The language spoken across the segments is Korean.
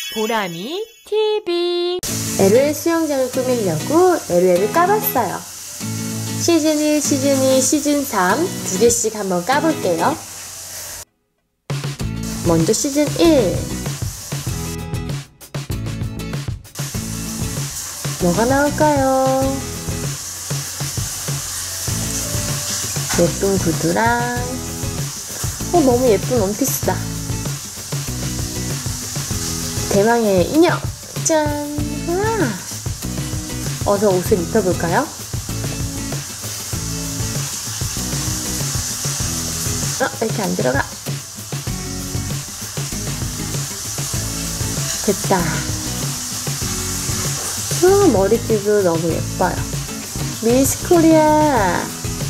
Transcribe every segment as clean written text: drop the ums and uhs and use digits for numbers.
보람이 TV. LOL 수영장을 꾸미려고 LOL을 까봤어요. 시즌 1, 시즌 2, 시즌 3 두 개씩 한번 까볼게요. 먼저 시즌 1. 뭐가 나올까요? 예쁜 구두랑 너무 예쁜 원피스다. 대망의 인형! 짠! 와! 어서 옷을 입혀볼까요? 이렇게 안 들어가. 됐다. 머리띠도 너무 예뻐요. 미스 코리아!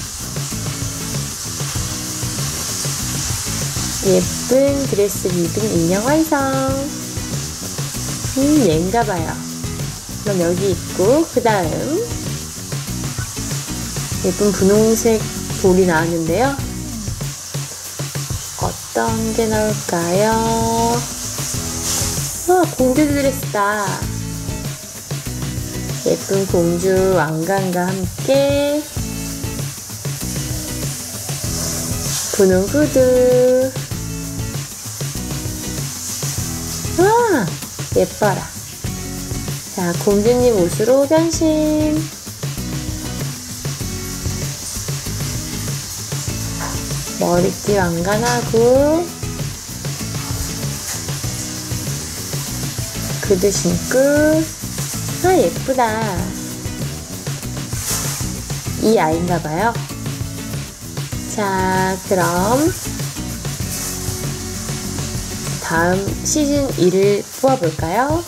예쁜 드레스를 입은 인형 완성! 얘인가봐요. 그럼 여기 있고, 그 다음 예쁜 분홍색 볼이 나왔는데요. 어떤 게 나올까요? 공주 드레스다. 예쁜 공주 왕관과 함께 분홍 구두. 예뻐라. 자, 공주님 옷으로 변신. 머리띠 왕관하고 구두 신고. 예쁘다. 이 아이인가봐요. 자, 그럼 다음 시즌 2를 뽑아볼까요?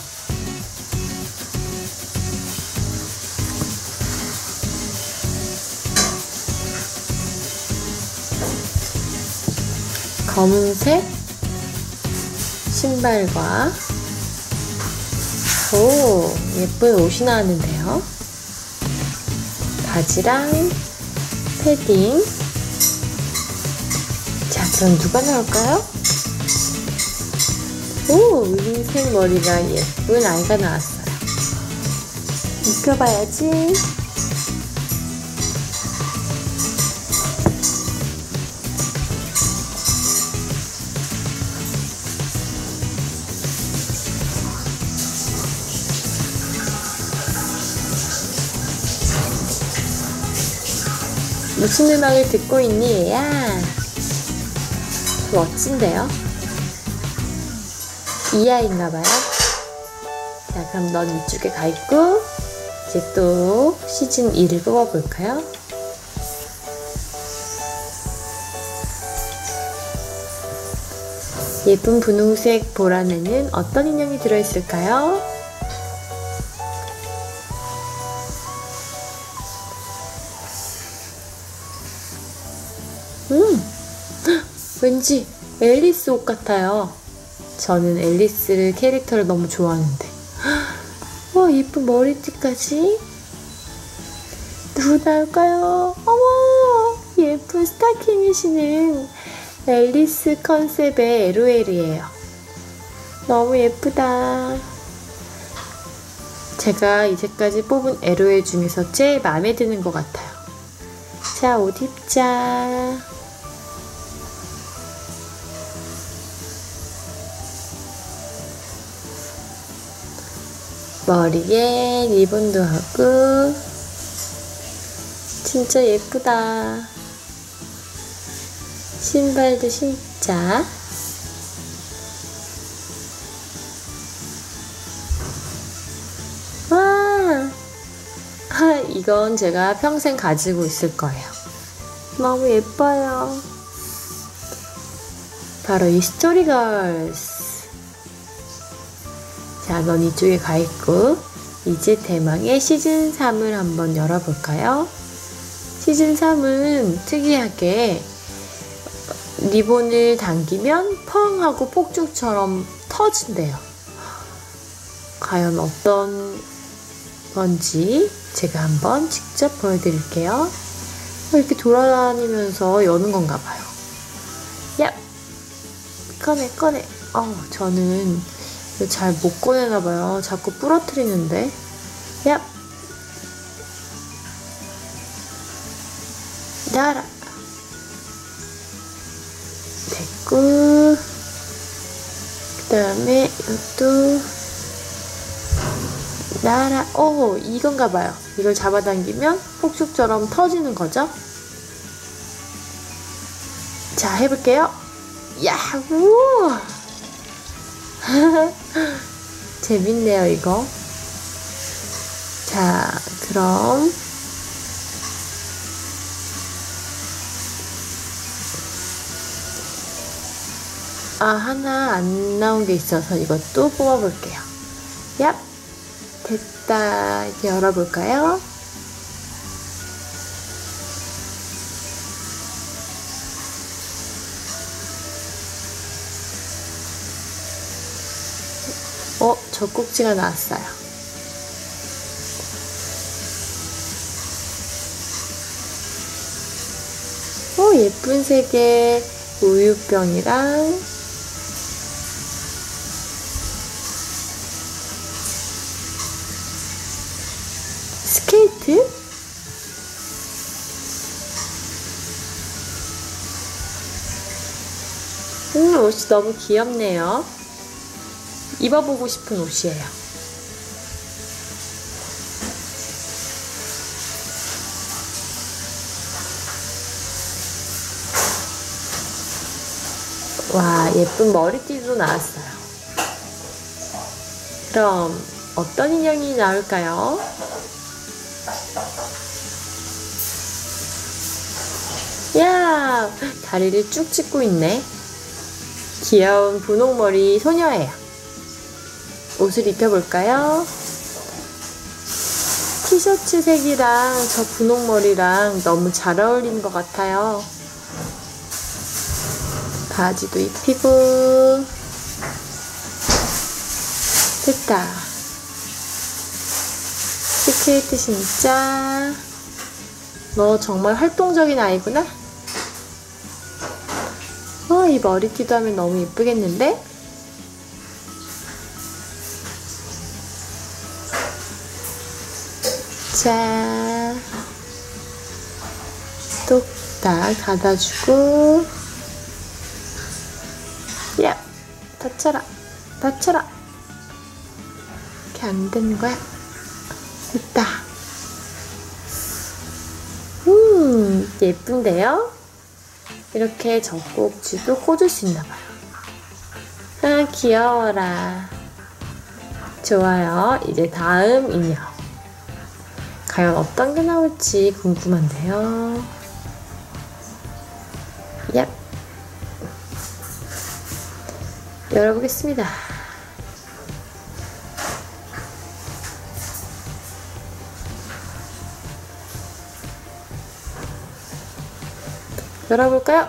검은색 신발과 예쁜 옷이 나왔는데요. 바지랑 패딩. 자, 그럼 누가 나올까요? 흰색 머리가 예쁜 아이가 나왔어요. 입혀봐야지. 무슨 음악을 듣고 있니, 얘야? 멋진데요? 이 아이인가봐요. 자, 그럼 넌 이쪽에 가 있고, 이제 또 시즌 2를 뽑아볼까요? 예쁜 분홍색 볼 안에는 어떤 인형이 들어있을까요? 왠지 앨리스 옷 같아요. 저는 앨리스 캐릭터를 너무 좋아하는데. 예쁜 머리띠까지. 누구 나올까요? 어머, 예쁜 스타킹을 신은 앨리스 컨셉의 LOL이에요. 너무 예쁘다. 제가 이제까지 뽑은 LOL 중에서 제일 마음에 드는 것 같아요. 자, 옷 입자. 머리에 리본도 하고. 진짜 예쁘다. 신발도 신자. 와! 이건 제가 평생 가지고 있을 거예요. 너무 예뻐요. 바로 이 스토리걸스. 자, 넌 이쪽에 가 있고, 이제 대망의 시즌 3을 한번 열어볼까요? 시즌 3은 특이하게 리본을 당기면 펑 하고 폭죽처럼 터진대요. 과연 어떤 건지 제가 한번 직접 보여드릴게요. 이렇게 돌아다니면서 여는 건가 봐요. 야! 꺼내. 저는 잘 못 꺼내나봐요. 자꾸 부러뜨리는데. 야! 나라! 됐고, 그 다음에 이것도 나라. 오, 이건가봐요. 이걸 잡아당기면 폭죽처럼 터지는 거죠. 자, 해볼게요. 야후! 재밌네요, 이거. 자, 그럼 하나 안 나온 게 있어서 이것도 뽑아볼게요. 얍! 됐다. 이제 열어볼까요? 젖꼭지가 나왔어요. 예쁜 색의 우유병이랑 스케이트? 옷이 너무 귀엽네요. 입어보고 싶은 옷이에요. 와, 예쁜 머리띠도 나왔어요. 그럼 어떤 인형이 나올까요? 야, 다리를 쭉 찢고 있네. 귀여운 분홍머리 소녀예요. 옷을 입혀볼까요? 티셔츠 색이랑 저 분홍머리랑 너무 잘 어울리는 것 같아요. 바지도 입히고 됐다. 스케이트 신자. 너 정말 활동적인 아이구나. 이 머리띠도 하면 너무 예쁘겠는데? 자, 똑딱 닫아주고. 야, 닫혀라, 닫혀라. 이렇게 안 되는 거야. 됐다. 예쁜데요? 이렇게 젖꼭지도 꽂을 수 있나봐요. 귀여워라. 좋아요. 이제 다음 인형. 과연 어떤 게 나올지 궁금한데요. 얍. 열어보겠습니다. 열어볼까요?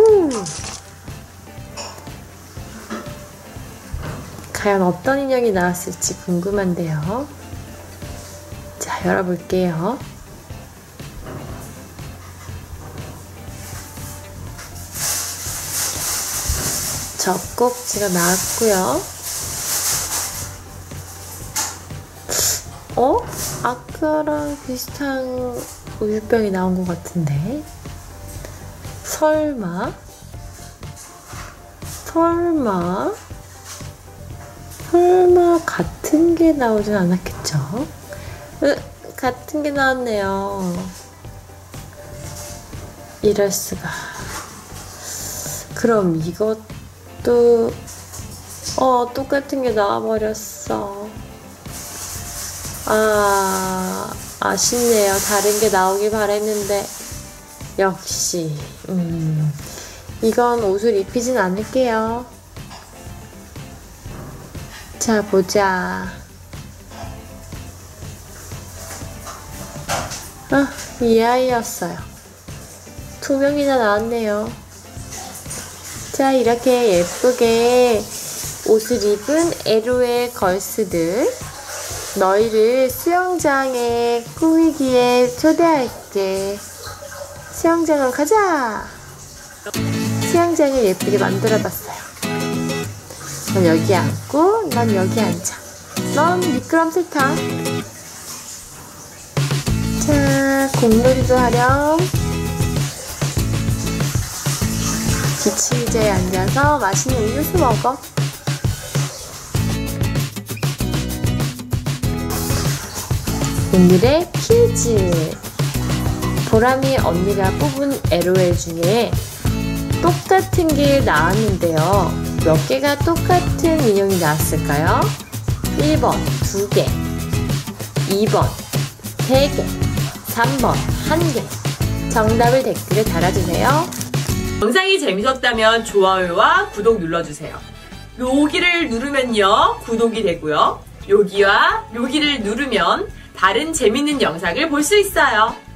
과연 어떤 인형이 나왔을지 궁금한데요. 자, 열어볼게요. 젖꼭지가 나왔고요. 아까랑 비슷한 우유병이 나온 것 같은데. 설마 같은 게 나오진 않았겠죠? 같은 게 나왔네요. 이럴 수가. 그럼 이것도 똑같은 게 나와버렸어. 아쉽네요. 다른 게 나오길 바랬는데. 역시 이건 옷을 입히진 않을게요. 자, 보자. 이 아이였어요. 2명이나 나왔네요. 자, 이렇게 예쁘게 옷을 입은 LOL 걸스들, 너희를 수영장에 꾸미기에 초대할게. 수영장을 가자. 수영장을 예쁘게 만들어봤어요. 넌 여기 앉고 넌 여기 앉아. 넌 미끄럼 싫다. 자, 공놀이도 하렴. 기치 의자에 앉아서 맛있는 음료수 먹어. 오늘의 퀴즈. 보람이 언니가 뽑은 LOL 중에 똑같은 게 나왔는데요. 몇 개가 똑같은 인형이 나왔을까요? 1번 2개, 2번 3개, 3번 1개. 정답을 댓글에 달아주세요. 영상이 재밌었다면 좋아요와 구독 눌러주세요. 여기를 누르면요 구독이 되고요. 여기와 여기를 누르면 다른 재밌는 영상을 볼 수 있어요.